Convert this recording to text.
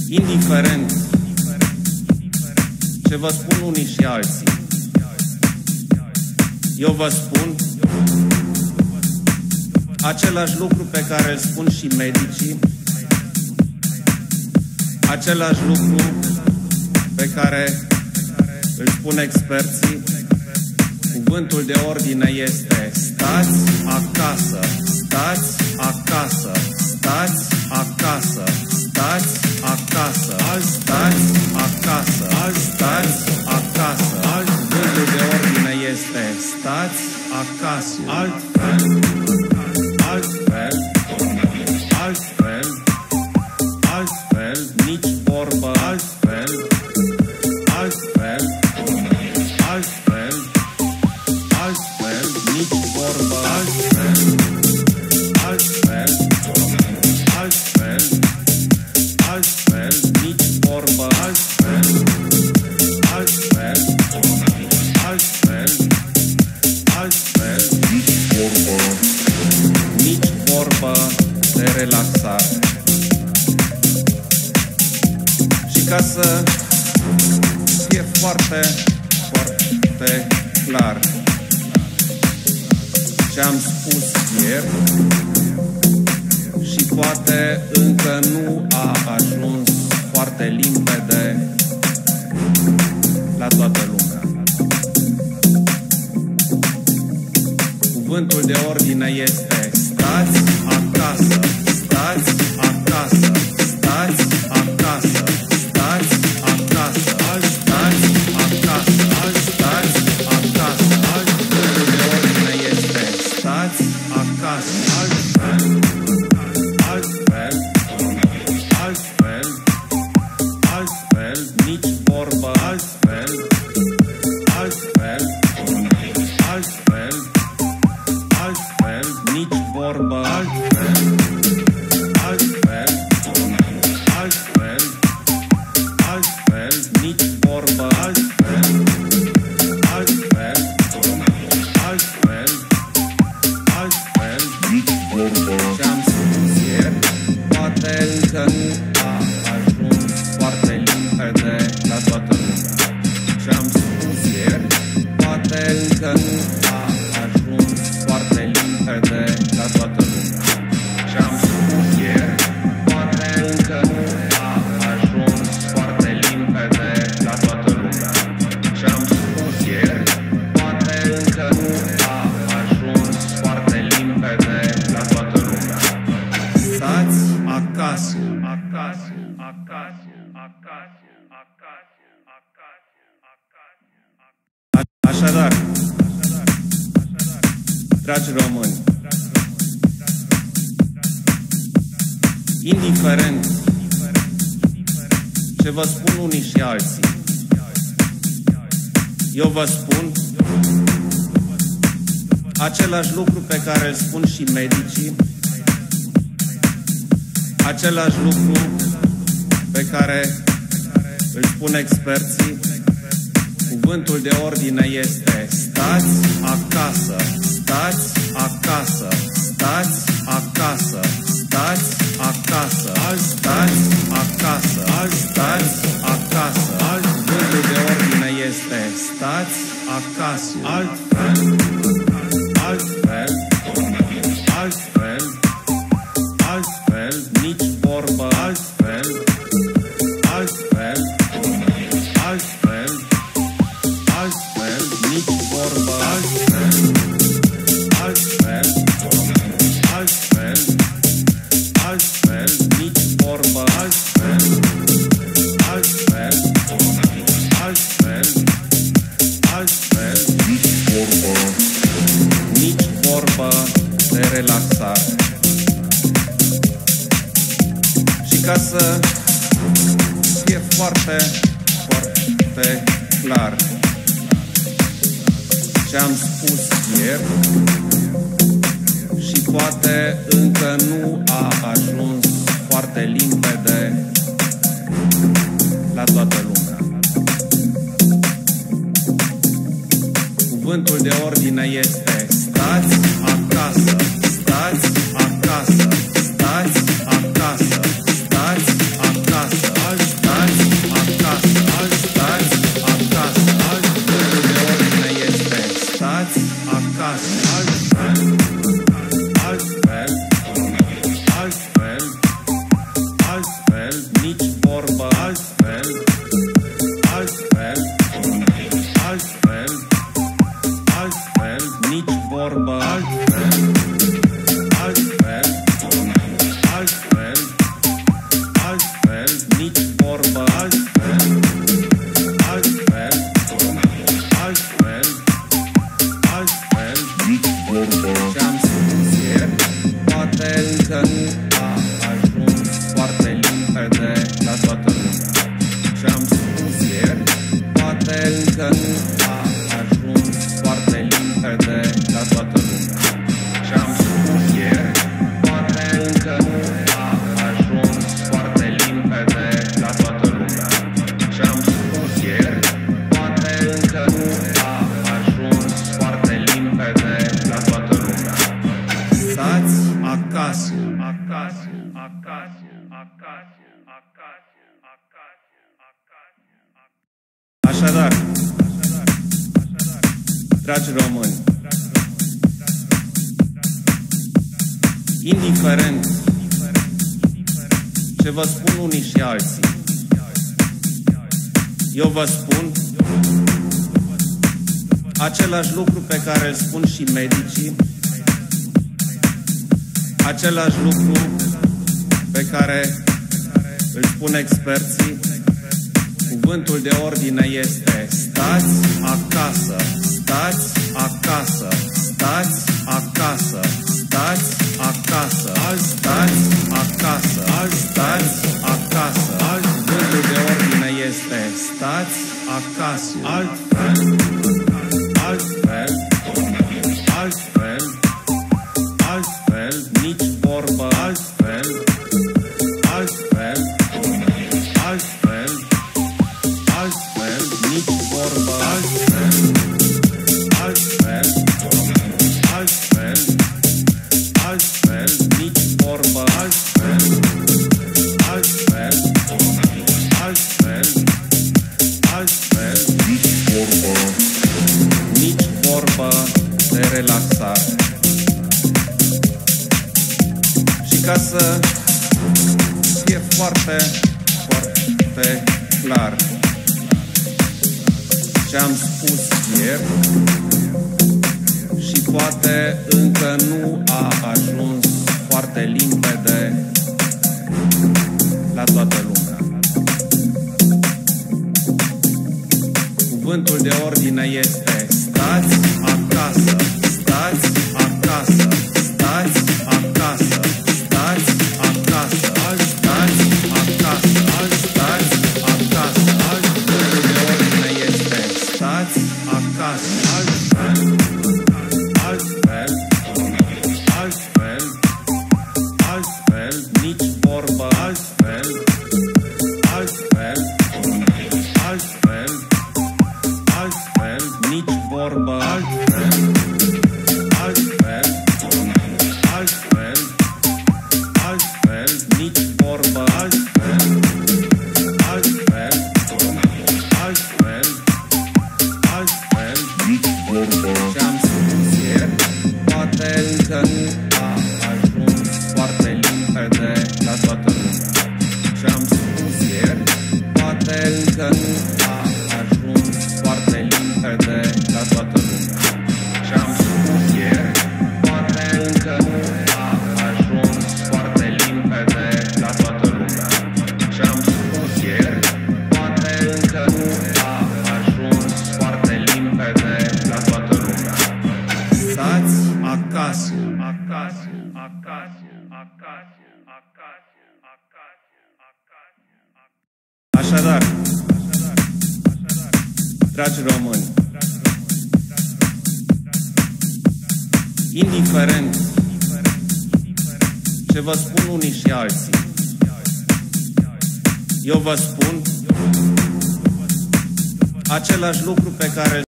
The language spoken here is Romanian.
Indiferent ce vă spun unii și alții, eu vă spun același lucru pe care îl spun și medicii, același lucru pe care îl spun experții. Cuvântul de ordine este: stați acasă, stați acasă, stați acasă, stați acasă, stați acasă, stați acasă. Cuvântul de ordine este: stați acasă. Altfel, nici vorbă. Altfel, nici vorbă. Altfel, nici vorbă. Nici vorbă de relaxare. Și ca să fie foarte, foarte clar ce am spus ieri, și poate încă nu a ajuns foarte limpede la toată lumea. Cuvântul de ordine este: stați acasă, stați acasă, stați acasă, stați acasă, stați acasă, stați acasă. Cuvântul de ordine este: stați acasă. Altfel, nici vorbă. Altfel, nici vorbă. Altfel, nici vorbă. Ce-am spus ieri poate încă nu a ajuns foarte limpede la toată lumea. Ce-am spus ieri poate încă nu a ajuns foarte limpede la toată lumea. Ce-am spus ieri poate încă nu a ajuns foarte limpede la toată lumea. Ce-am spus ieri poate încă nu a ajuns foarte limpede la toată lumea. Stați acasă, acasă, acasă, acasă, acasă, acasă. Așadar, dragi români, indiferent ce vă spun unii și alții, eu vă spun același lucru pe care îl spun și medicii, același lucru pe care îl spun experții. Cuvântul de ordine este: stați acasă, stați acasă, stați acasă, stați acasă, stați acasă, stați acasă. Cuvântul de ordine este: stați acasă. Altfel, nici vorbă. Altfel, nici vorbă. Altfel, nici vorbă. Nici vorbă de relaxare. Și ca să fie foarte, foarte clar ce am spus ieri, și poate încă nu a ajuns foarte limpede la toată lumea. Cuvântul de ordine este: stați acasă, stați acasă, stați acasă, stați acasă. Așadar, dragi români, indiferent ce vă spun unii și alții, eu vă spun același lucru pe care îl spun și medicii, același lucru pe care îl spun experții. Cuvântul de ordine este: stați acasă, stați acasă, stați acasă, stați acasă, stați acasă, stați acasă. Cuvântul de ordine este: stați acasă. Altfel, nici vorbă. Altfel, nici vorbă. Altfel, nici vorbă. Nici vorbă de relaxare. Și ca să fie foarte, foarte clar ce am spus ieri, și poate încă nu a ajuns foarte limpede la toată lumea. Cuvântul de ordine este: stați acasă, stați acasă, stați acasă, stați acasă, stați acasă, stați acasă. Cuvântul de ordine este: stați acasă. Altfel, nici vorbă. Altfel, nici vorbă. Altfel, nici vorbă. Ce-am spus ieri poate încă nu a ajuns foarte limpede la toată lumea. Ce-am spus ieri poate încă nu a ajuns foarte limpede la toată lumea. Ce-am spus ieri poate încă nu a ajuns foarte limpede la toată lumea. Ce-am spus ieri poate încă nu a ajuns foarte limpede la toată lumea. Stați acasă. Așadar, dragi români, indiferent ce vă spun unii și alții, eu vă spun același lucru pe care